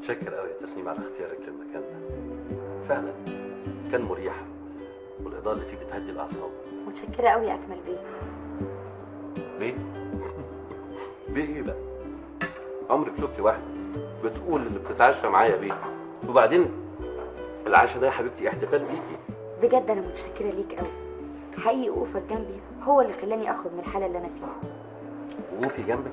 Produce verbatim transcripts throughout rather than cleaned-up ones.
متشكر قوي يا تسنيم على اختيارك للمكان ده، فعلا كان مريح والاضاءه اللي فيه بتهدي الاعصاب. متشكره قوي يا اكمل بيه. ليه؟ بيه ايه بقى؟ عمرك شفتي واحده بتقول اللي بتتعشى معايا بيه؟ وبعدين العشاء ده يا حبيبتي احتفال بيكي. بجد انا متشكره ليك قوي، حقيقي وقوفك جنبي هو اللي خلاني اخرج من الحاله اللي انا فيها. وقوفي جنبك؟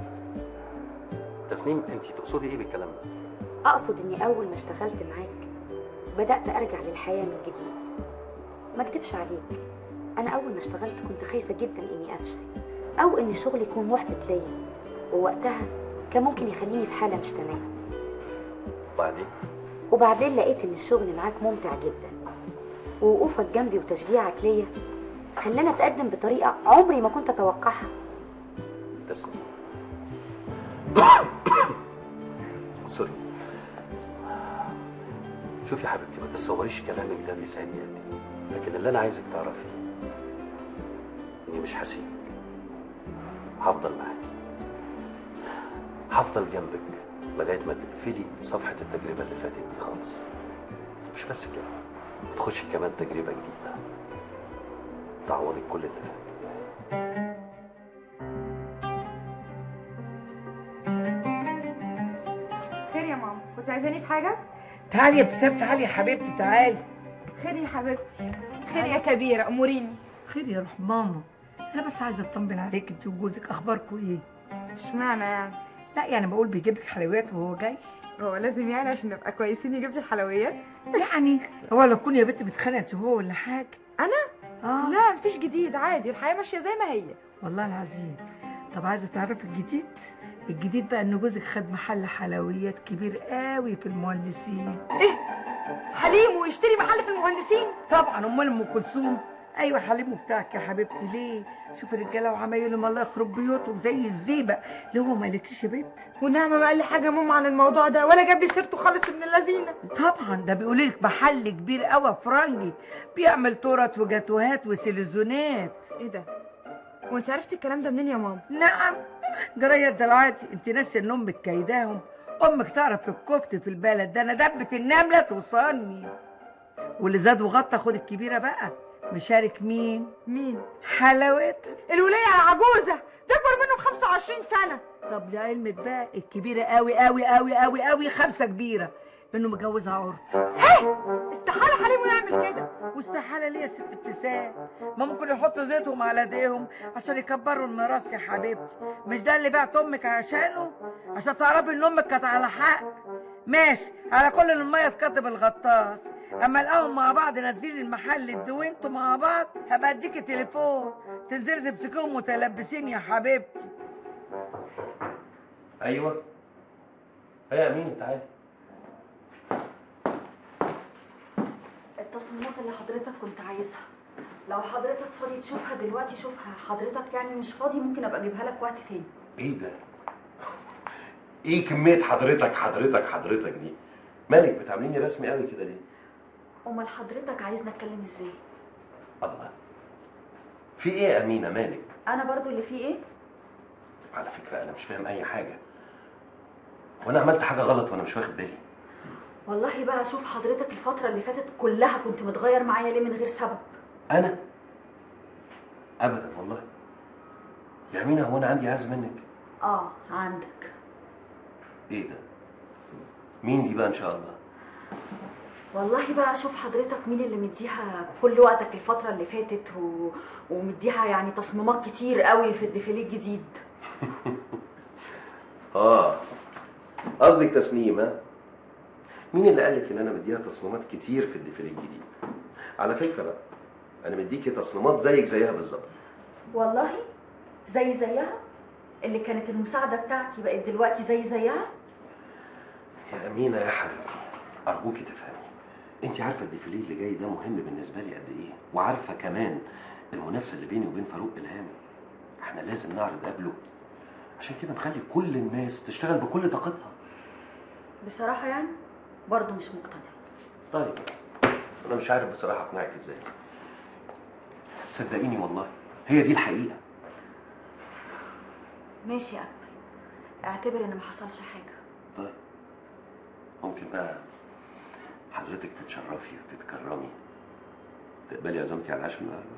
تسنيم انت تقصدي ايه بالكلام ده؟ اقصد اني اول ما اشتغلت معاك بدات ارجع للحياه من جديد. ما اكدبش عليك، انا اول ما اشتغلت كنت خايفه جدا اني افشل او ان الشغل يكون محبط ليا، ووقتها كان ممكن يخليني في حاله مش تمام. وبعدين؟ وبعدين لقيت ان الشغل معاك ممتع جدا، ووقوفك جنبي وتشجيعك ليا خلاني اتقدم بطريقه عمري ما كنت اتوقعها. تسنيم سوري. شوفي يا حبيبتي، ما تتصوريش كلامك ده بيسعدني قد ايه، لكن اللي انا عايزك تعرفيه اني مش هسيبك، هفضل معاكي، هفضل جنبك لغايه ما تقفلي صفحه التجربه اللي فاتت دي خالص. مش بس كده، تخشي كمان تجربه جديده تعوضك كل اللي فات. خير يا ماما، كنت عايزاني في حاجه؟ تعالي يا ابتسام، تعالي يا حبيبتي، تعالي. خير يا حبيبتي. خير يا كبيره، اموريني. خير يا روح ماما، انا بس عايزه اطمن عليك انت وجوزك، اخباركم ايه؟ اشمعنى يعني؟ لا يعني بقول بيجيب لك حلويات وهو جاي. هو لازم يعني عشان نبقى كويسين يجيب لي حلويات؟ يعني هو لو كون يا بنت متخانقه انت وهو ولا حاجه؟ انا؟ اه لا مفيش جديد، عادي، الحياه ماشيه زي ما هي. والله العظيم. طب عايزه تعرفي الجديد؟ الجديد بقى ان جوزك خد محل حلويات كبير قوي في المهندسين. ايه؟ حليم ويشتري محل في المهندسين؟ طبعا، امال ام كلثوم. ايوه حليم بتاعك يا حبيبتي. ليه؟ شوفي الرجاله وعمايلهم الله يخرب بيوتهم زي الزيبه. ليه هو ما قالكيش يا بنت؟ والنعمه ما قال لي حاجه ماما عن الموضوع ده، ولا جاب لي سيرته خالص ابن اللذينه. طبعا ده بيقول لك محل كبير قوي فرنجي بيعمل تورت وجاتوهات وسيليزونات. ايه ده؟ وانت عرفتي الكلام ده منين يا ماما؟ نعم، جرايد ده العادي. انت ناسيه ان امك كيداهم؟ امك تعرف الكفت في البلد ده، انا دبه النمله توصلني. واللي زاد وغطى خد الكبيره بقى. مشارك مين؟ مين؟ حلاوتها الوليه عجوزه، ده اكبر منه ب خمسة وعشرين سنه. طب لعلمك بقى الكبيره قوي قوي قوي قوي قوي خمسه كبيره، انه متجوزها عرف. ايه؟ استحاله حليمه يعمل كده. واستحاله ليه يا ست ابتسام؟ ما ممكن يحطوا زيتهم على ايديهم عشان يكبروا الميراث يا حبيبتي. مش ده اللي بعت امك عشانه؟ عشان تعرفي ان امك كانت على حق. ماشي، على كل ان الميه تكتب الغطاس. اما القاهم مع بعض نازلين المحل ادوا انتوا مع بعض، هبقى اديكي تليفون تنزلي تمسكيهم متلبسين يا حبيبتي. ايوه يا امين، تعالي. التصميمات اللي حضرتك كنت عايزها، لو حضرتك فاضي تشوفها دلوقتي شوفها، حضرتك يعني مش فاضي ممكن ابقى اجيبها لك وقت تاني. ايه ده؟ ايه كمية حضرتك حضرتك حضرتك دي؟ مالك بتعامليني رسمي قوي كده ليه؟ امال حضرتك عايزنا اتكلم ازاي؟ الله، في ايه يا امينه مالك؟ انا برضو اللي فيه ايه؟ على فكرة انا مش فاهم اي حاجة، وانا عملت حاجة غلط وانا مش واخد بالي؟ والله بقى شوف حضرتك الفترة اللي فاتت كلها كنت متغير معايا ليه من غير سبب؟ انا؟ ابدا والله يا امينه، هو انا عندي عايز منك؟ اه عندك. ايه ده؟ مين دي بقى ان شاء الله؟ والله بقى شوف حضرتك مين اللي مديها كل وقتك الفترة اللي فاتت و... ومديها يعني تصميمات كتير قوي في الديفيليه الجديد. اه قصدك تسنيم؟ ها؟ مين اللي قالك ان انا مديها تصميمات كتير في الديفيليه الجديد؟ على فكرة بقى انا مديكي تصميمات زيك زيها بالظبط. والله زي زيها؟ اللي كانت المساعدة بتاعتي بقت دلوقتي زي زيها؟ يا امينه يا حبيبتي ارجوكي تفهمي، انت عارفه الديفيليه اللي جاي ده مهم بالنسبه لي قد ايه، وعارفه كمان المنافسه اللي بيني وبين فاروق الهامي. احنا لازم نعرض قبله، عشان كده نخلي كل الناس تشتغل بكل طاقتها. بصراحة يعني برضه مش مقتنعة. طيب انا مش عارف بصراحه اقنعك ازاي، صدقيني والله هي دي الحقيقه. ماشي يا اكمل، اعتبر ان ما حصلش حاجة. طيب ممكن بقى حضرتك تتشرفي وتتكرمي تقبلي عزومتي على العشاء النهارده؟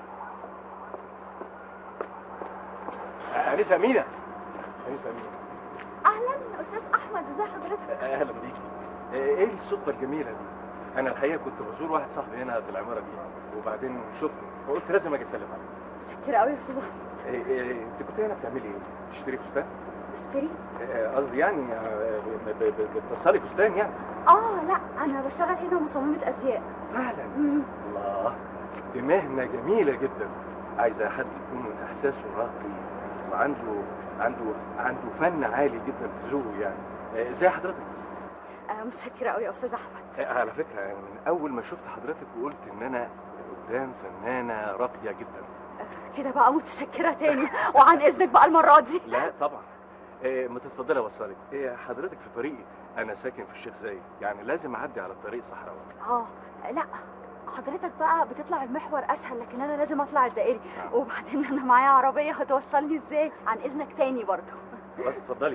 انسه امينه. انسه امينه. اهلا استاذ احمد، ازي حضرتك؟ اهلا بيكي. ايه الصدفه الجميله دي؟ انا الحقيقه كنت بزور واحد صاحبي هنا في العماره دي وبعدين شفته فقلت لازم اجي اسلم عليه. متشكره قوي يا استاذ احمد. إيه إيه انت كنت هنا بتعملي ايه؟ بتشتري فستان؟ بشتري؟ إيه قصدي يعني آه، ب- ب- ب- بتوصلي فستان يعني؟ اه لا، انا بشتغل هنا مصممه ازياء. فعلا؟ مم. الله، دي مهنه جميله جدا. عايزه حد يكون احساسه راقي وعنده عنده عنده فن عالي جدا في ذوقه يعني. إيه زي حضرتك بس. آه متشكره قوي يا استاذ احمد. إيه على فكره يعني من اول ما شفت حضرتك وقلت ان انا قدام فنانه راقيه جدا. آه كده بقى متشكره تاني وعن اذنك بقى المره دي. لا طبعا. إيه ما تتفضلي اوصلك. إيه حضرتك في طريقي، انا ساكن في الشيخ زايد يعني لازم اعدي على الطريق صحراوي. اه لا، حضرتك بقى بتطلع المحور اسهل لكن انا لازم اطلع الدائري. آه. وبعدين انا معايا عربيه هتوصلني ازاي؟ عن اذنك تاني برضه. خلاص اتفضلي.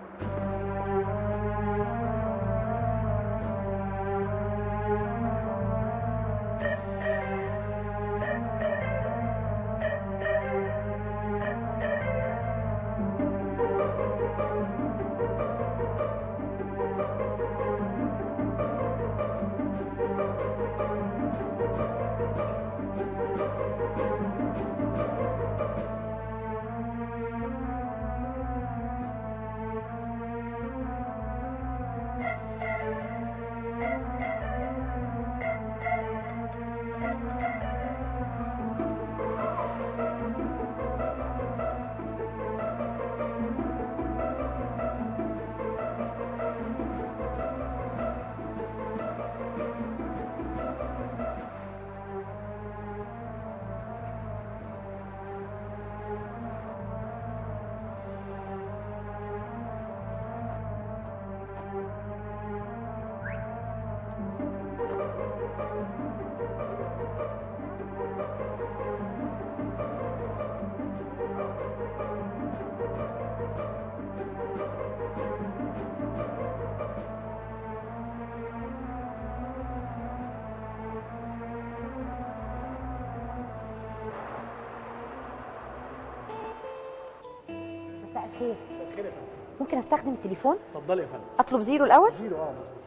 مساء الخير. مساء الخير يا فندم. ممكن استخدم التليفون؟ اتفضلي يا فندم. اطلب زيرو الاول؟ زيرو اه مظبوط.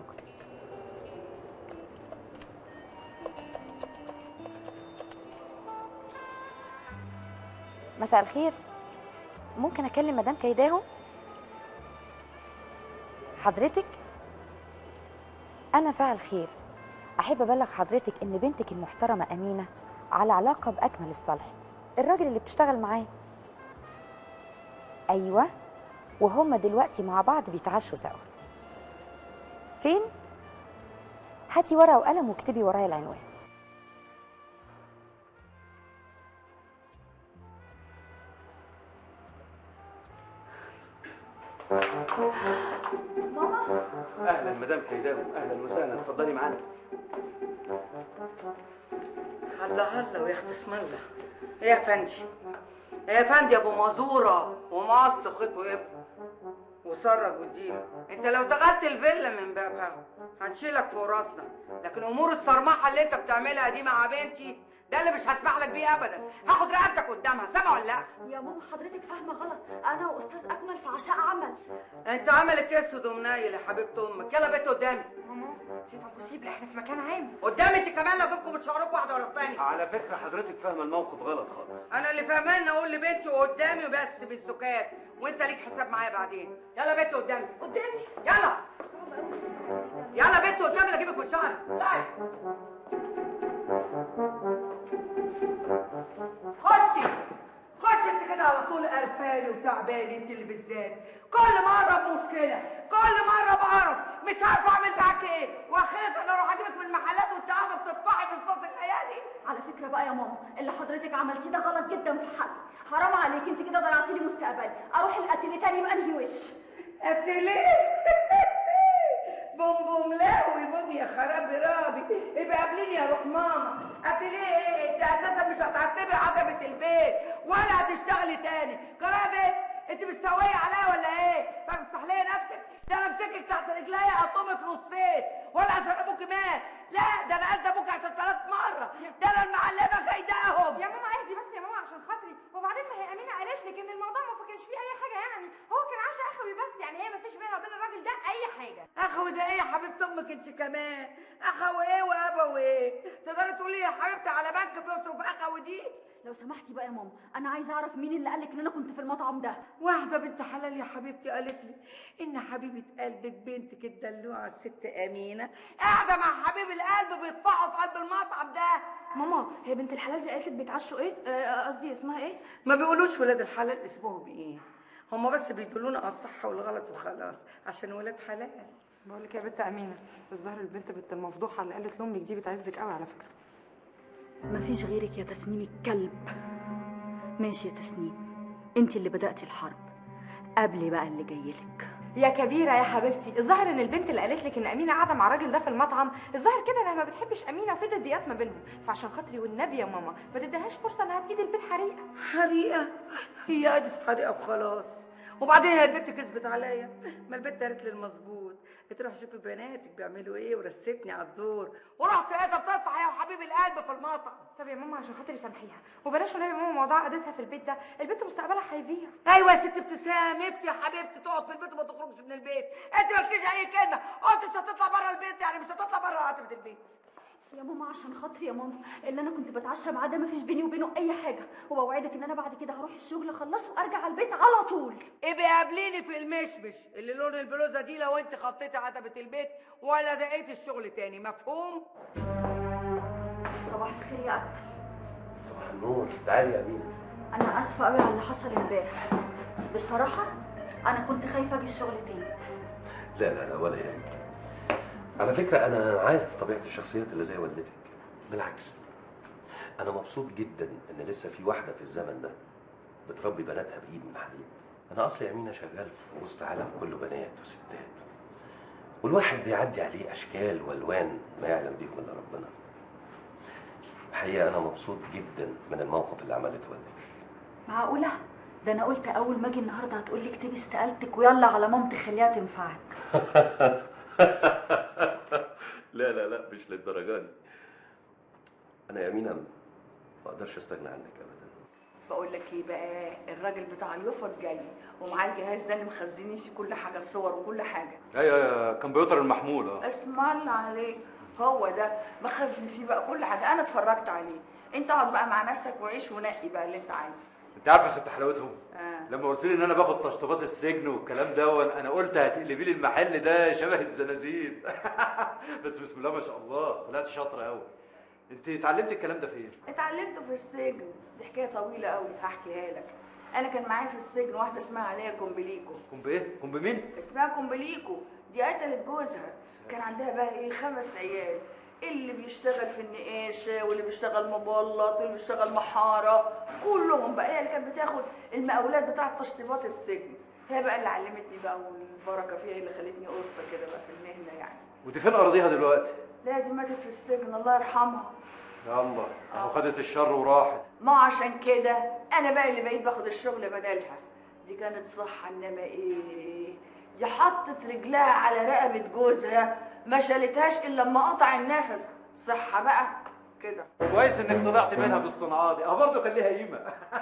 مساء الخير، ممكن اكلم مدام كيداهم؟ حضرتك؟ انا فاعل خير، احب ابلغ حضرتك ان بنتك المحترمه امينه على علاقه باكمل الصالح، الراجل اللي بتشتغل معاه. ايوه، وهم دلوقتي مع بعض بيتعشوا سوا. فين؟ هاتي ورقه وقلم واكتبي ورايا العنوان. ماما. اهلا مدام كيداهم، اهلا وسهلا، اتفضلي معانا. هلا هلا ويا اختي اسم الله. ايه يا فندي؟ ايه يا فندي يا ابو مزوره ومقص خيط وابن وسرج واديله. انت لو دخلت الفيلا من بابها هنشيلك فوق راسنا، لكن امور الصرمحه اللي انت بتعملها دي مع بنتي ده اللي مش هسمح لك بيه ابدا. هاخد رقبتك قدامها، سامع ولا لا؟ يا ماما حضرتك فاهمه غلط، انا واستاذ اكمل في عشاء عمل. انت عملك اسود ومنيل يا حبيبه امك. يلا بنت قدامي. ماما سي امبوسيبل، احنا في مكان عام. قدامي انت كمان، لو جبكم بتشعركوا واحده ورا الثانيه. على فكره حضرتك فاهمه الموقف غلط خالص. انا اللي فاهمان اقول لبنتي وقدامي بس بالسكات، وانت ليك حساب معايا بعدين. يلا بنت قدامي. قدامي. يلا يلا بنت قدامي، لا اجيبك من شعري. طيب خشي خشي انت كده على طول، قرفاني وتعباني انت اللي بالذات. كل مره بمشكله، كل مره بعرف مش عارفه اعمل معاك ايه، واخرتها انا اروح اجيبك من المحلات وانت قاعده بتطفحي في الصوص الليالي. على فكره بقى يا ماما، اللي حضرتك عملتيه ده غلط جدا في حقي. حرام عليك، انت كده ضيعتي لي مستقبلي. اروح الاتيليه تاني بانهي وش؟ اتيليه؟ بوم بوم لاوي بوم يا خرابي رابي. يبقى قابليني يا روح ماما. اتيليه ايه؟ انت اساسا مش هتعتبي عتبه البيت ولا هتشتغلي تاني. قرابه انت مستويه عليا ولا ايه؟ فاهم تصحليه نفسك؟ ده انا امسكك تحت رجليا اقطمك نصين، ولا عشان ابوك مات، لا ده انا قد ابوك عشان ثلاث مره، ده انا المعلمه خايداهم. يا ماما اهدي بس يا ماما عشان خاطري. وبعدين ما هي امينه قالت لك ان الموضوع ما كانش فيه اي حاجه، يعني هو كان عشا اخوي بس، يعني هي ما فيش بينها وبين الراجل ده اي حاجه. اخوي ده ايه يا حبيبه امك انت كمان؟ اخوي ايه وابوي ايه؟ تقدري تقولي يا حبيبتي على بنك بيصرف اخوي دي؟ لو سمحتي بقى يا ماما، انا عايزه اعرف مين اللي قالك ان انا كنت في المطعم ده. واحدة بنت حلال يا حبيبتي قالت لي إن حبيبة قلبك بنتك الدلوعة الست أمينة قاعدة مع حبيب القلب بيطفحوا في قلب المطعم ده. ماما هي بنت الحلال دي قالت لك بيتعشوا ايه؟ آه، قصدي اسمها ايه؟ ما بيقولوش ولاد الحلال اسمهم بإيه، هما بس بيدلونا على الصح والغلط وخلاص عشان ولاد حلال. بقول لك يا بنت امينه، الظاهر البنت بنت المفضوحه اللي قالت لامك دي بتعزك قوي على فكره. مفيش غيرك يا تسنيم الكلب. ماشي يا تسنيم، انت اللي بدأتي الحرب، قبلي بقى اللي جايلك. يا كبيره يا حبيبتي، الظاهر ان البنت اللي قالت لك ان امينه قاعده مع الراجل ده في المطعم، الظاهر كده انها ما بتحبش امينه وفي ضديات ما بينهم، فعشان خاطري والنبي يا ماما ما تديهاش فرصه انها تجيد البيت حريقه. حريقة؟ هي قعدت حريقة وخلاص، وبعدين هي البنت كذبت عليا، ما البنت قالت لي المظبوط تروح شوفي بناتك بيعملوا ايه ورستني على الدور، ورحت لقيتها بتطفح هي وحبيب القلب في المطعم. طب يا ماما عشان خاطري سامحيها، وبلاش والنبي يا ماما موضوع قعدتها في البيت ده، البنت مستقبلها هيضيع. ايوه يا ست ابتسام، افتي يا حبيبتي تقعد في البيت وما تخرجش من البيت، انت ما قلتيش اي كلمه، قلت مش هتطلع بره البيت، يعني مش هتطلع بره عتبه البيت. يا ماما عشان خاطري يا ماما، اللي انا كنت بتعشى معاه ده مفيش بيني وبينه اي حاجه، وبوعدك ان انا بعد كده هروح الشغل اخلصه وارجع على البيت على طول. ابقي قابليني في المشمش اللي لون البلوزه دي لو انت خطيتي عتبه البيت ولا دقيتي الشغل تاني، مفهوم؟ صباح الخير يا اكل. صباح النور، تعالي يا امينه. انا اسفه قوي على اللي حصل امبارح، بصراحه انا كنت خايفه اجي الشغل تاني. لا لا لا ولا يهمك. على فكره انا عارف طبيعه الشخصيات اللي زي والدتك، بالعكس انا مبسوط جدا ان لسه في واحده في الزمن ده بتربي بناتها بايد من حديد. انا اصلي يا امينه شغال في وسط عالم كله بنات وستات، والواحد بيعدي عليه اشكال والوان ما يعلم بيهم الا ربنا. الحقيقه انا مبسوط جدا من الموقف اللي عملته والدتك. معقوله؟ ده انا قلت اول ما اجي النهارده هتقولي اكتبي استقالتك ويلا على مامتك خليها تنفعك. لا لا لا مش للدرجه دي. انا يا امينه ما اقدرش استغنى عنك ابدا. بقول لك ايه بقى، الراجل بتاع اليوفط جاي ومعاه الجهاز ده اللي مخزنين فيه كل حاجه، الصور وكل حاجه. ايوه ايوه كمبيوتر المحمول. اه اسم الله عليك، هو ده مخزن فيه بقى كل حاجه، انا اتفرجت عليه. انت اقعد بقى مع نفسك وعيش ونقي بقى اللي انت عايزه. انت عارفه يا ست حلاوتهم، آه. لما قلت لي ان انا باخد تشطيبات السجن والكلام ده، انا قلت هتقلبي لي المحل ده شبه الزنازين. بس بسم الله ما شاء الله طلعت شاطره قوي. انت اتعلمتي الكلام ده فين؟ اتعلمته في السجن، دي حكايه طويله قوي هحكيها لك. انا كان معايا في السجن واحده اسمها عليا كومبليكو. كومب ايه؟ كومب مين؟ اسمها كومبليكو، دي قتلت جوزها، كان عندها بقى ايه خمس عيال، اللي بيشتغل في النقاشه واللي بيشتغل مبلط واللي بيشتغل محاره، كلهم بقى هي اللي كانت بتاخد المقاولات بتاعه تشطيبات السجن. هي بقى اللي علمتني بقى، والبركه فيها اللي خلتني اسطى كده بقى في المهنه يعني. ودي فين اراضيها دلوقتي؟ لا دي ماتت في السجن الله يرحمها. يا الله، وخدت الشر وراحت. ما عشان كده انا بقى اللي بقيت باخد الشغل بدلها. دي كانت صح، انما ايه، دي حطت رجلها على رقبه جوزها ما شالتهاش الا لما قطع النفس. صحه بقى كده. كويس انك طلعت منها بالصنعه دي، اه برضه كان ليها قيمه.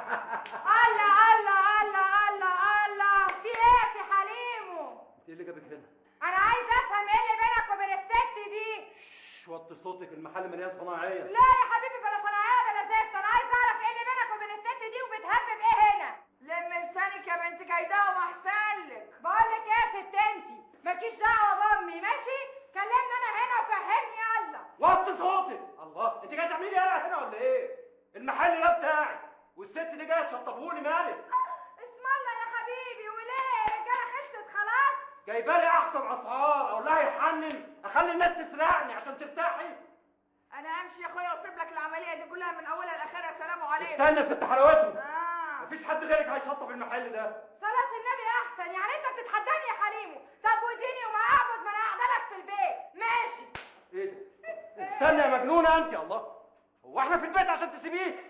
الله الله الله الله الله، في ايه يا سي حليمو؟ انت ايه اللي جابك هنا؟ انا عايزه افهم ايه اللي بينك وبين الست دي؟ شش وطي صوتك، المحل مليان صناعيه. لا يا حبيبي بلا صناعيه بلا زفت، انا عايزه اعرف ايه اللي بينك وبين الست دي وبتهبب ايه هنا؟ لم لسانك يا بنت كيدها واحسن لك. بقول لك ايه يا ست انتي، مالكيش دعوه بامي ماشي؟ كلمني انا هنا وفهمني يلا. وطي صوتك. الله، انت جايه تعملي ايه هنا ولا ايه؟ المحل ده بتاعي والست دي جايه تشطبهولي، مالك؟ اسم الله يا حبيبي، وليه الرجاله خلصت خلاص؟ جايبالي احسن اسعار، اقول لها يحنن، اخلي الناس تسرقني عشان ترتاحي. انا امشي يا اخويا واسيب لك العمليه دي كلها من اولها لاخرها. سلام عليكم. استنى يا ست حلاوتهم. آه. مفيش حد غيرك هيشطب المحل ده. صلاة النبي احسن، يعني انت بتتحداني يا حليمو؟ طب وديني وما اعبد، ما انا قاعده لك في البيت ماشي. ايه ده؟ استنى يا مجنونه انت. الله، هو احنا في البيت عشان تسيبيه؟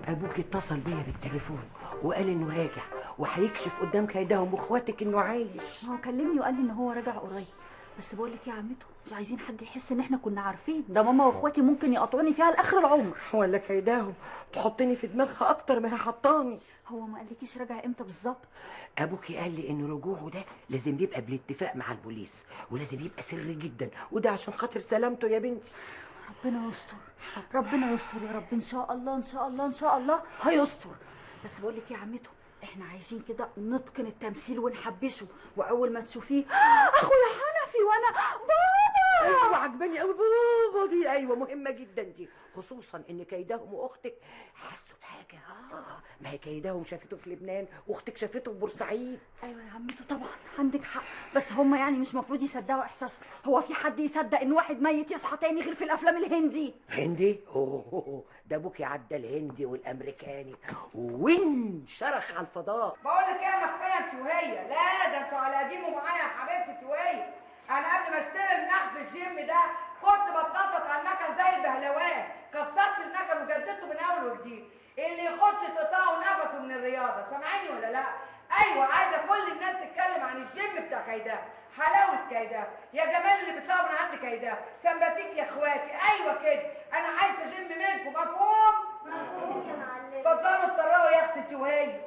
ابوك اتصل بيا بالتليفون وقال انه راجع وهيكشف قدام كيدهم واخواتك انه عايش. هو كلمني وقال لي ان هو راجع قريب، بس بقول لك يا عمته مش عايزين حد يحس ان احنا كنا عارفين، ده ماما واخواتي ممكن يقطعوني فيها لاخر العمر. ولا كيدهم تحطني في دماغها اكتر ما هي حطاني. هو ما قالكيش راجع امتى بالظبط؟ ابوكي قال لي ان رجوعه ده لازم يبقى بالاتفاق مع البوليس ولازم يبقى سري جدا، وده عشان خاطر سلامته يا بنتي. ربنا يستر، ربنا يستر يا رب، ان شاء الله ان شاء الله ان شاء الله هيستر. بس بقول لك يا عمته احنا عايزين كده نتقن التمثيل ونحبشه، واول ما تشوفيه اخويا حنفي وانا بابا. ايوه عجباني قوي بابا دي، ايوه مهمه جدا دي، خصوصا ان كيدهم واختك حسوا بحاجه. اه ما هي كيدهم شافته في لبنان واختك شافته في بورسعيد. ايوه يا عمته طبعا عندك حق، بس هم يعني مش مفروض يصدقوا احساسهم. هو في حد يصدق ان واحد ميت يصحى تاني غير في الافلام الهندي؟ هندي؟ اوه ده ابوكي عدى الهندي والامريكاني وين شرخ على الفضاء. بقول لك ايه يا مخفيه انت وهي، لا ده انتوا على قديمه معايا يا حبيبتي انت وهي. انا قبل ما اشتري المخ في الجيم ده كنت بتنطط على المكن زي البهلوان، كسرت المكن وجددته من اول وجديد. اللي يخش تقطعه نفسه من الرياضه، سامعاني ولا لا؟ ايوه عايزه كل الناس تتكلم عن الجيم بتاع كيداه، حلاوه كيداه، يا جمال اللي بيطلعوا من عند كيداه، سمباتيك يا اخواتي، ايوه كده. انا عايزه جيم منكم، مفهوم؟ مفهوم يا معلم. اتفضلوا اتطرقوا يا اختي انت وهي.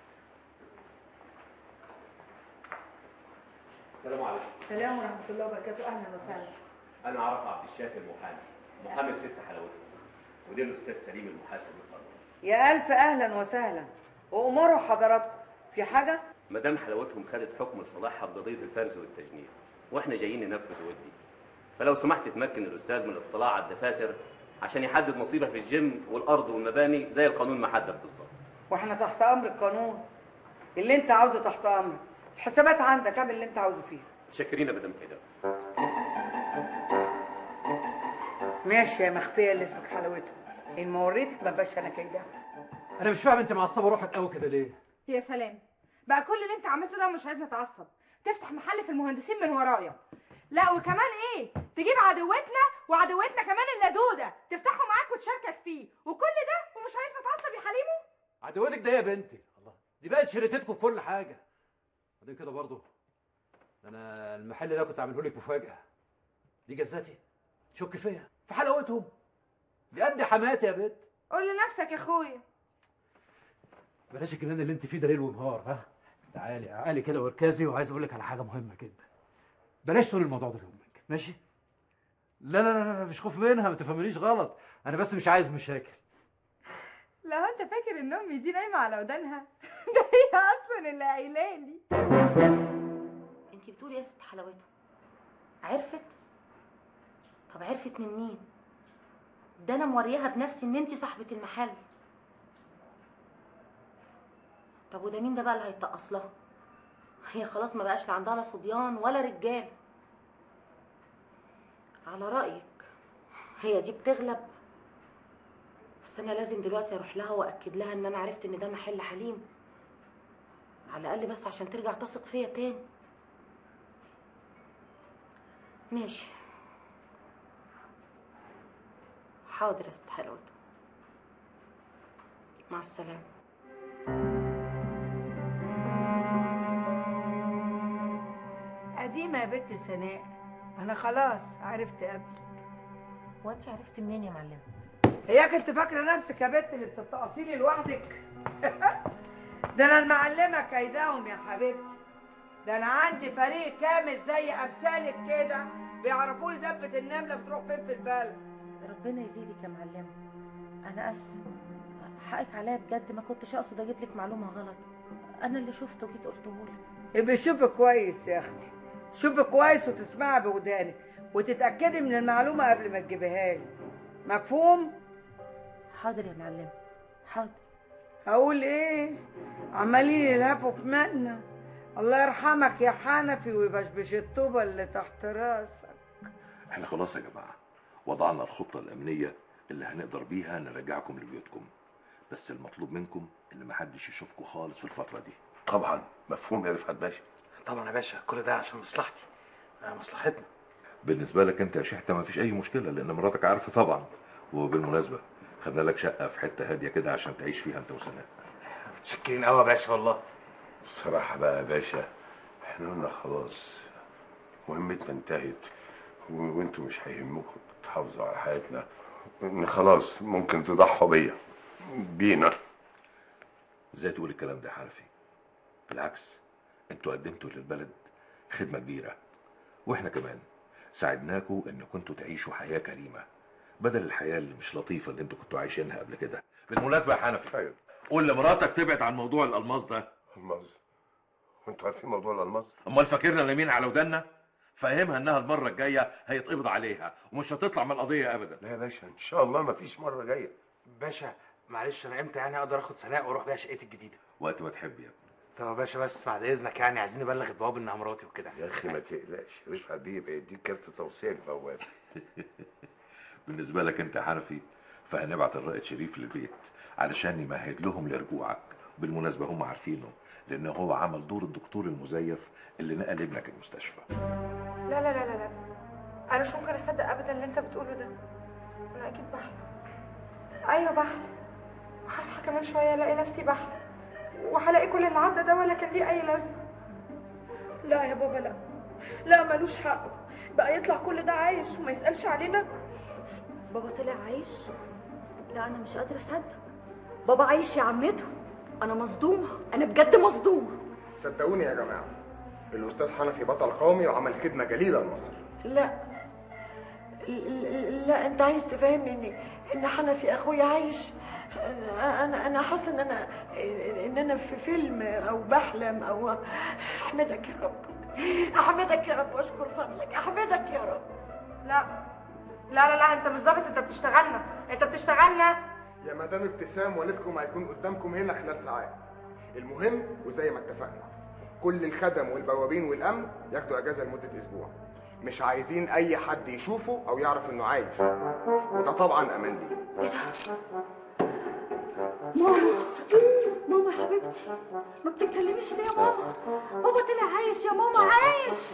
السلام عليكم. السلام ورحمه الله وبركاته، اهلا وسهلا. انا عرف عبد الشافي المحامي، محامي الست حلاوتها، وده الاستاذ سليم المحاسب القانوني. يا الف اهلا وسهلا، واموروا حضراتكم في حاجه؟ مدام حلاوتهم خدت حكم لصالحها في قضيه الفرز والتجنيد، واحنا جايين ننفذ ودي. فلو سمحت تمكن الاستاذ من الاطلاع على الدفاتر عشان يحدد نصيبها في الجيم والارض والمباني زي القانون ما حدد بالظبط. واحنا تحت امر القانون، اللي انت عاوزه تحت امرك، الحسابات عندك، اعمل اللي انت عاوزه فيها. متشكرين يا مدام كده. ماشي يا مخفيه اللي اسمك حلاوتهم، ان ما وريتك ما بقاش انا كده. انا مش فاهم انت معصبه روحك قوي كده ليه؟ يا سلام بقى، كل اللي انت عملته ده مش عايزه اتعصب، تفتح محل في المهندسين من ورايا. لا وكمان ايه، تجيب عدوتنا وعدوتنا كمان اللدوده تفتحه معاك وتشاركك فيه، وكل ده ومش عايزه اتعصب يا حليمو؟ عدوتك ده يا بنتي، الله دي بقت شريكتكم في كل حاجه. بعدين كده برضه انا المحل ده كنت عامله لك مفاجاه، دي جزاتي شك فيا في حلاوتهم، دي قد حماتي يا بنت. قول لنفسك يا اخويا. بلاش الجنان اللي انت فيه ده ليل ونهار. ها تعالي عقلي كده واركزي، وعايز اقول لك على حاجه مهمه جدا. بلاش تقولي الموضوع ده لامك، ماشي؟ لا لا لا لا مش خوف منها، ما تفهمنيش غلط، انا بس مش عايز مشاكل. لو انت فاكر ان امي دي نايمه على ودانها ده هي اصلا اللي قايله لي. انتي بتقولي يا ست حلاوته عرفت؟ طب عرفت من مين؟ ده انا مورياها بنفسي ان انتي صاحبه المحل. طب وده مين ده بقى اللي هيتقص لها؟ هي خلاص ما بقاش لا عندها لا صبيان ولا رجال. على رأيك هي دي بتغلب، بس انا لازم دلوقتي اروح لها واكد لها ان انا عرفت ان ده محل حليم، على الاقل بس عشان ترجع تثق فيا تاني. ماشي حاضر يا ست حلاوته، مع السلامه. قديمه يا بنت سناء، انا خلاص عرفت قبلك. وانت عرفتي منين يا معلمه؟ هياك انت فاكره نفسك يا بنت اللي بتتقصي لي لوحدك؟ ده انا المعلمه كيداهم يا حبيبتي، ده انا عندي فريق كامل زي امثالك كده بيعرفوا لي دبه النمله بتروح فين في البلد. ربنا يزيدك يا معلمه، انا اسفه، حقك عليا بجد، ما كنتش اقصد اجيب لك معلومه غلط، انا اللي شفته وجيت قلته لك. ابقي شوفي كويس يا اختي، شوفي كويس وتسمعي بودانك وتتاكدي من المعلومه قبل ما تجيبيها لي، مفهوم؟ حاضر يا معلمه حاضر. هقول ايه؟ عمالين يلهفوا في مقنا. الله يرحمك يا حنفي ويبشبش الطوبه اللي تحت راسك. احنا خلاص يا جماعه وضعنا الخطه الامنيه اللي هنقدر بيها نرجعكم لبيوتكم، بس المطلوب منكم ان محدش يشوفكم خالص في الفتره دي. طبعا مفهوم يا رفعت باشا. طبعا يا باشا، كل ده عشان مصلحتي، مصلحتنا. بالنسبه لك انت يا شحته ما فيش اي مشكله لان مراتك عارفه طبعا. وبالمناسبه خدنا لك شقه في حته هاديه كده عشان تعيش فيها انت وسناء. متشكرين قوي يا باشا والله. بصراحة بقى يا باشا احنا قلنا خلاص مهمتنا انتهت و- وانتوا مش هيهمكم تحافظوا على حياتنا، ان خلاص ممكن تضحوا بيا بينا. ازاي تقول الكلام ده يا حنفي؟ بالعكس، انتوا قدمتوا للبلد خدمه كبيره، واحنا كمان ساعدناكوا ان كنتوا تعيشوا حياه كريمه بدل الحياه اللي مش لطيفه اللي انتوا كنتوا عايشينها قبل كده. بالمناسبه يا حنفي، ايوه قول لمراتك تبعد عن موضوع الالماس ده. الماس؟ وانتوا عارفين موضوع الالماس؟ امال فاكرنا نايمين على ودنا؟ فهمها انها المره الجايه هيتقبض عليها ومش هتطلع من القضيه ابدا. لا يا باشا ان شاء الله مفيش مره جايه. باشا معلش انا امتى يعني اقدر اخد سناء واروح بيها شقتي الجديده؟ وقت ما تحب يا ابني. طب يا باشا بس بعد اذنك يعني عايزين نبلغ البواب انها مراتي وكده. يا اخي ما تقلقش، رفعت بيه يبقى يديك كارت توصيه للبواب. بالنسبه لك انت يا حنفي فهنبعت الرائد شريف للبيت علشان يمهد لهم لرجوعك. بالمناسبه هم عارفينه لان هو عمل دور الدكتور المزيف اللي نقل ابنك المستشفى. لا لا لا لا لا انا مش ممكن اصدق ابدا اللي انت بتقوله ده. انا اكيد بحلم. ايوه بحلم، وهصحى كمان شويه الاقي نفسي بحلم، وهلاقي كل اللي عدى ده ولا كان ليه اي لازمه. لا يا بابا لا، لا ملوش حق بقى يطلع كل ده عايش وما يسألش علينا. بابا طلع عايش؟ لا انا مش قادره اصدق. بابا عايش يا عمته؟ انا مصدومه، انا بجد مصدومه. صدقوني يا جماعه الاستاذ حنفي بطل قومي وعمل خدمه جليله لمصر. لا ل- لا انت عايز تفهمني ان ان حنفي اخويا عايش؟ انا انا حاسه ان انا ان انا في فيلم او بحلم او احمدك يا رب، احمدك يا رب واشكر فضلك، احمدك يا رب. لا لا لا لا انت مش ظابط، انت بتشتغلنا، انت بتشتغلنا. يا مدام ابتسام والدكم هيكون قدامكم هنا خلال ساعات. المهم وزي ما اتفقنا كل الخدم والبوابين والامن ياخدوا اجازه لمده اسبوع. مش عايزين اي حد يشوفه او يعرف انه عايش، وده طبعا امان ليه. ايه ده؟ ماما ماما يا حبيبتي ما بتتكلميش ليه يا ماما؟ بابا طلع عايش يا ماما، عايش.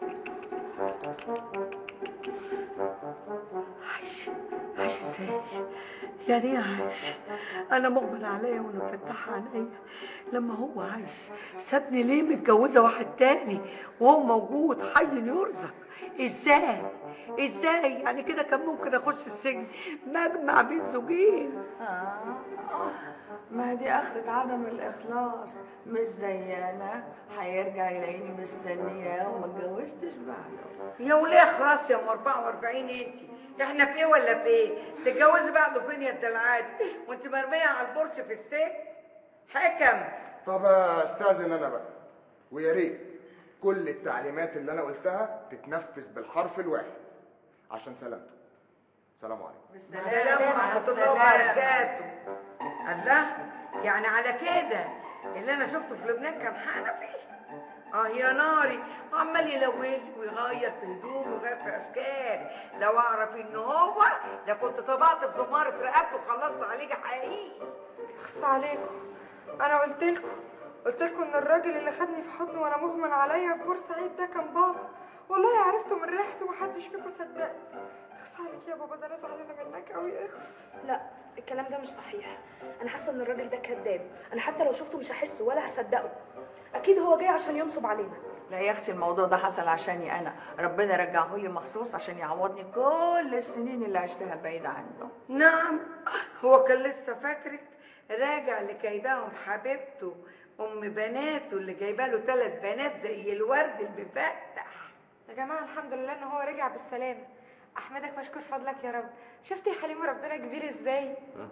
عايش عايش ازاي؟ يعني ايه عايش؟ انا مقبل عليا وانا مفتحه عينيا لما هو عايش. سابني ليه متجوزه واحد تاني وهو موجود حي يرزق؟ ازاي؟ ازاي؟ يعني كده كان ممكن اخش السجن مجمع بين زوجين. آه. ما دي آخرة عدم الإخلاص، مش زينا هيرجع يلاقيني مستنياه وما اتجوزتش بعده. يا وليه خلاص يا ام أربعة وأربعين انت، احنا في ايه ولا في ايه؟ تتجوزي بعده فين يا الدلعادي؟ وانت مرميه على البرش في السجن؟ حكم. طب استاذن انا بقى، ويا ريت كل التعليمات اللي انا قلتها تتنفذ بالحرف الواحد عشان سلامته. سلام عليكم. السلام ورحمه الله وبركاته. الله، يعني على كده اللي انا شفته في لبنان كان حنفي؟ اه يا ناري، عمال يلون ويغير في هدومه ويغير في اشكال. لو اعرف ان هو لكنت طبعت في زماره رقبته وخلصت عليك حقيقي. اخص عليكم، انا قلت لكم قلت لكم ان الراجل اللي خدني في حضنه وانا مغمى عليا في بورسعيد ده كان بابا. والله عرفته من ريحته محدش فيكم صدقني. اخص عليك يا بابا، ده انا زعلانه منك قوي. اخص. لا الكلام ده مش صحيح، انا حاسه ان الراجل ده كذاب. انا حتى لو شفته مش هحسه ولا هصدقه، اكيد هو جاي عشان ينصب علينا. لا يا اختي الموضوع ده حصل عشاني انا، ربنا رجعه لي مخصوص عشان يعوضني كل السنين اللي عشتها بعيده عنه. نعم، هو كان لسه فاكرك راجع لكيدهم حبيبته ام بناته اللي جايبه له ثلاث بنات زي الورد المفتح. يا جماعه الحمد لله ان هو رجع بالسلامه. احمدك واشكر فضلك يا رب. شفتي يا حليم ربنا كبير ازاي؟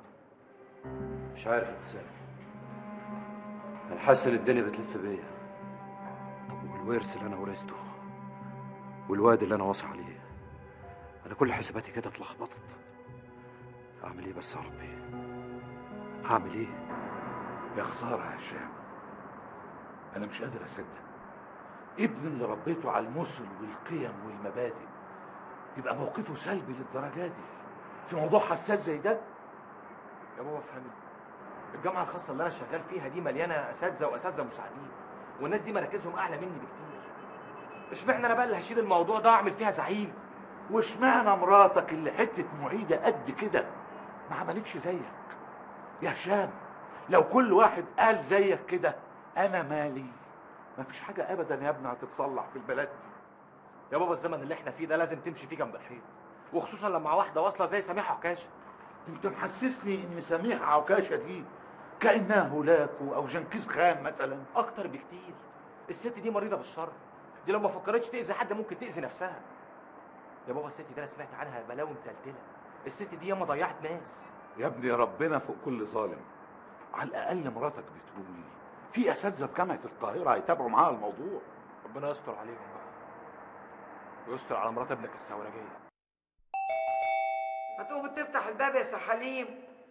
مش عارف يا ابتسام، انا حاسس ان الدنيا بتلف بيا. طب والورث اللي انا ورثته والواد اللي انا واصي عليه، انا كل حساباتي كده اتلخبطت. اعمل ايه بس يا ربي؟ اعمل ايه؟ يا خساره يا هشام، انا مش قادر اصدق ابن اللي ربيته على المثل والقيم والمبادئ يبقى موقفه سلبي للدرجه دي في موضوع حساس زي ده. يا بابا افهمني، الجامعه الخاصه اللي انا شغال فيها دي مليانه اساتذه واساتذه مساعدين، والناس دي مراكزهم اعلى مني بكتير. اشمعنى انا بقى اللي هشيل الموضوع ده واعمل فيها زعيم؟ واشمعنى مراتك اللي حته معيده قد كده ما عملتش زيك يا هشام. لو كل واحد قال زيك كده انا مالي. ما فيش حاجه ابدا يا ابني هتتصلح في البلد دي. يا بابا الزمن اللي احنا فيه ده لازم تمشي فيه جنب الحيط، وخصوصا لما واحده واصله زي سميحه عكاشه. انت محسسني ان سميحه عكاشه دي كانها هولاكو او جنكيز خان مثلا. اكتر بكتير. الست دي مريضه بالشر، دي لو ما فكرتش تاذي حد ممكن تاذي نفسها. يا بابا الست دي انا سمعت عنها بلاوي متلتله، الست دي ياما ضيعت ناس. يا ابني ربنا فوق كل ظالم. على الاقل مراتك بتقول في اساتذه في جامعه القاهره هيتابعوا معاها الموضوع. ربنا يستر عليهم بقى ويستر على مرات ابنك السورجيه. هتقوم تفتح الباب يا سي حليم.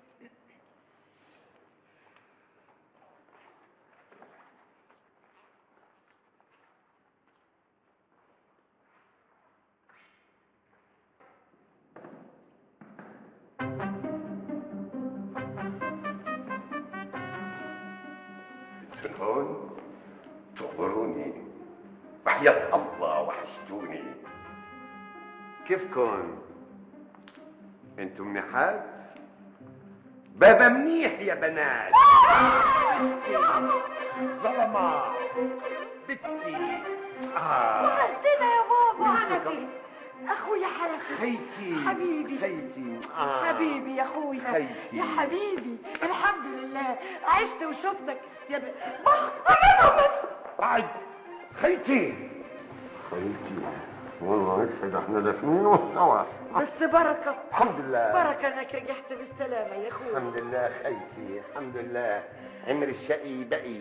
هون تخبروني وحياة الله وحشتوني. كيفكن؟ انتم منيحات؟ بابا منيح يا بنات. ظلمة بنتي. آه وحشتنا يا بابا. حنفي اخويا حنفي خيتي حبيبي خيتي آه. حبيبي يا اخويا خيتي. يا حبيبي الحمد لله عشت وشفتك يا ب... بعد خيتي خيتي والله اشهد احنا دفنينه سوا. بس بركه الحمد لله. بركه انك رجعت بالسلامه يا اخويا. الحمد لله خيتي الحمد لله. عمر الشقي بقي.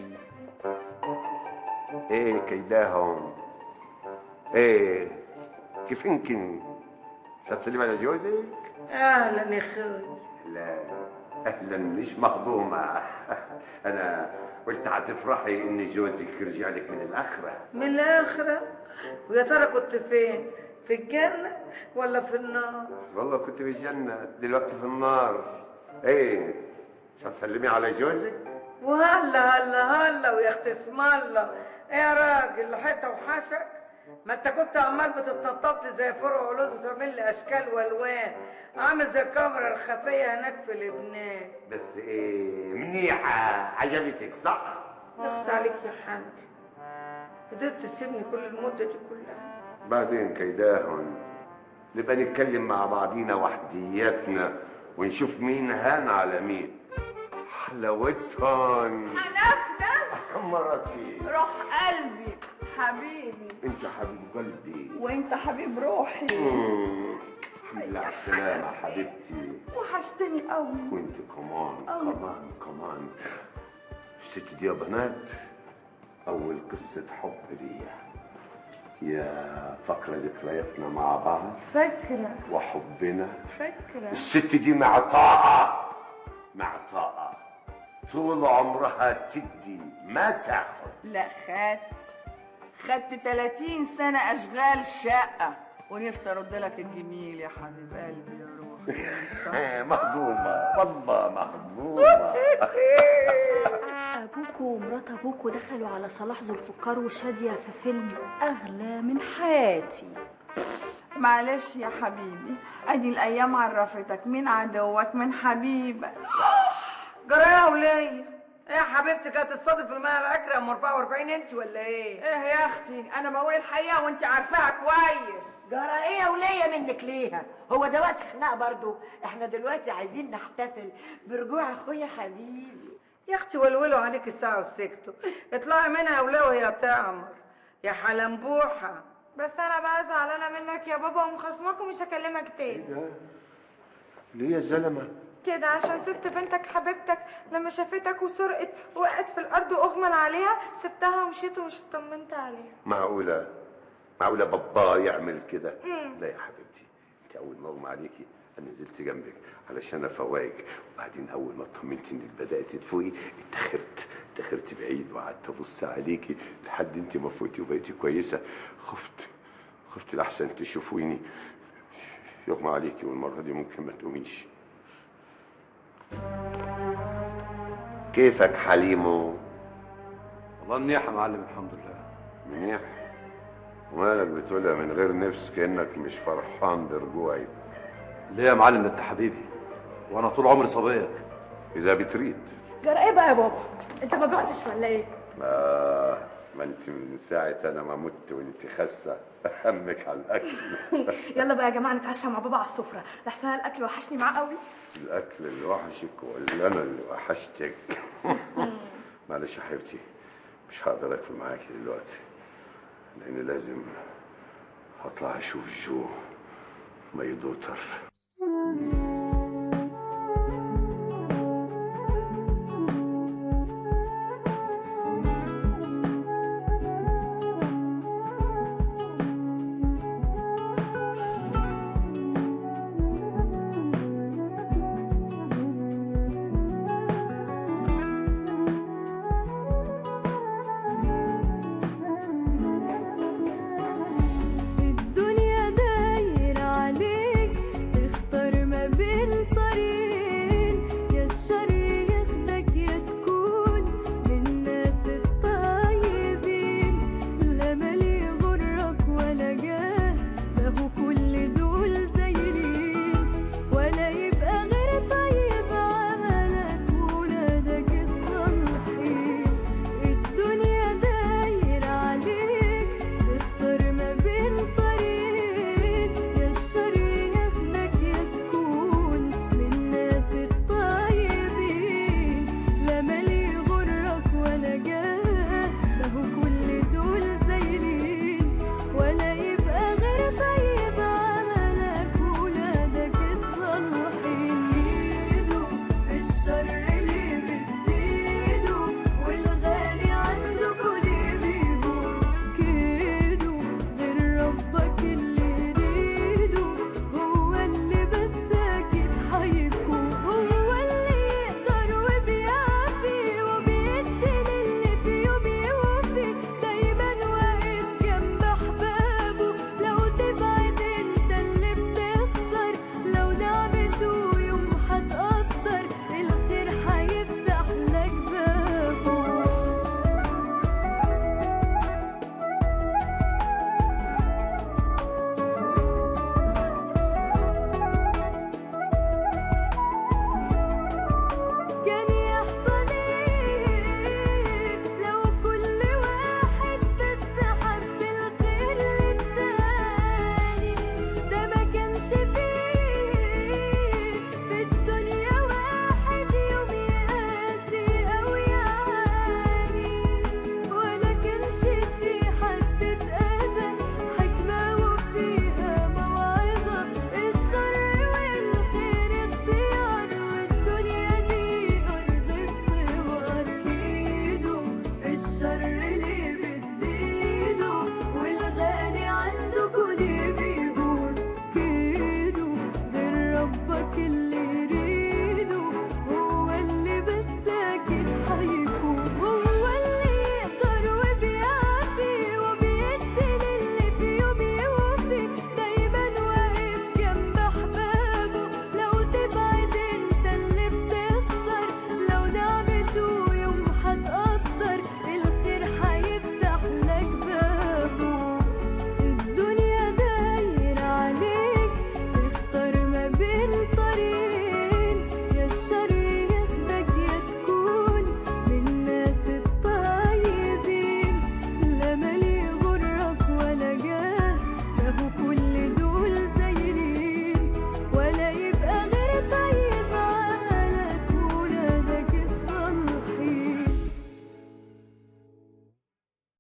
ايه كيداهم؟ ايه كيف يمكن تسلم على جوزك؟ اهلا يا اخوي. اهلا اهلا مش مهضومه. انا قلت هتفرحي ان جوزك رجع لك من الاخره. من الاخره؟ ويا ترى كنت فين؟ في الجنه ولا في النار؟ والله كنت في الجنه دلوقتي في النار. ايه مش هتسلمي على جوزك؟ وهلا هلا هلا ويا اختي اسم الله. ايه يا راجل حيطه وحشك؟ ما انت كنت عمال بتتنطط زي فرع ولوز وتعمل لي اشكال والوان، عامل زي الكاميرا الخفيه هناك في لبنان. بس ايه منيحه عجبتك صح؟ نخص عليك يا حنفي، قدرت تسيبني كل المده دي كلها. بعدين كيداهن نبقى نتكلم مع بعضينا وحدياتنا ونشوف مين هان على مين. حلاوتهن. حنفنا مراتي روح قلبي حبيبي. انت حبيب قلبي وانت حبيب روحي. مم. الحمد لله على السلامة حبيبتي. وحشتني قوي. وانت كمان كمان كمان. الست دي يا بنات أول قصة حب ليا. يا فاكرة ذكرياتنا مع بعض؟ فاكرة. وحبنا؟ فاكرة. الست دي معطاءة معطاءة طول عمرها تدي ما تاخد. لا خدت خدت ثلاثين سنة أشغال شقة ونفسي أرد لك الجميل يا حبيب قلبي يا روحي. مهضومة والله مهضومة. ابوكوا ومرات ابوكوا دخلوا على صلاح ذو الفقار وشادية في فيلم اغلى من حياتي. معلش يا حبيبي ادي الايام عرفتك مين عدوك من حبيبك. جرى يا وليه؟ ايه يا حبيبتي كانت تصطدم في الماء الاكرة ام أربعة وأربعين انت ولا ايه؟ ايه يا اختي انا بقول الحقيقه وانت عارفاها كويس. جرى ايه يا وليه منك ليها؟ هو ده وقت خناق برضو؟ احنا دلوقتي عايزين نحتفل برجوع اخويا حبيبي. يا اختي ولولوا عليك الساعه وسكتوا. اطلعي منها يا وليه وهي تعمر يا حلنبوحه. بس انا بقى زعلانه منك يا بابا ومخصمك ومش هكلمك تاني. ايه ده؟ ليه يا زلمه؟ كده عشان سبت بنتك حبيبتك لما شافتك وسرقت وقعت في الارض واغمى عليها، سبتها ومشيت ومش اطمنت عليها. معقوله معقوله بابا يعمل كده؟ مم. لا يا حبيبتي انت اول ما اغمى عليكي انا نزلت جنبك علشان افوقك، وبعدين اول ما اطمنت انك بدات تفوقي اتخرت اتخرت بعيد وقعدت ابص عليكي لحد انت ما فوقتي وبقيتي كويسه. خفت خفت لحسن تشوفيني يغمى عليكي والمره دي ممكن ما تقوميش. كيفك حليمو؟ والله منيح يا معلم الحمد لله. منيح؟ ومالك بتقولها من غير نفس كأنك مش فرحان برجوعي؟ ليه يا معلم ده انت حبيبي، وانا طول عمري صبيك. اذا بتريد. جرى ايه بقى يا بابا؟ انت ما جوعتش ولا ايه؟ ما ما انت من ساعه انا ما مت وانت خاسه همك على الاكل. يلا بقى يا جماعه نتعشى مع بابا على السفره، لحسن أنا الاكل وحشني معاه قوي. الاكل اللي وحشك ولا انا اللي وحشتك؟ معلش يا حبيبتي، مش هقدر اكل معاكي دلوقتي لان لازم هطلع اشوف جو مي دوتر.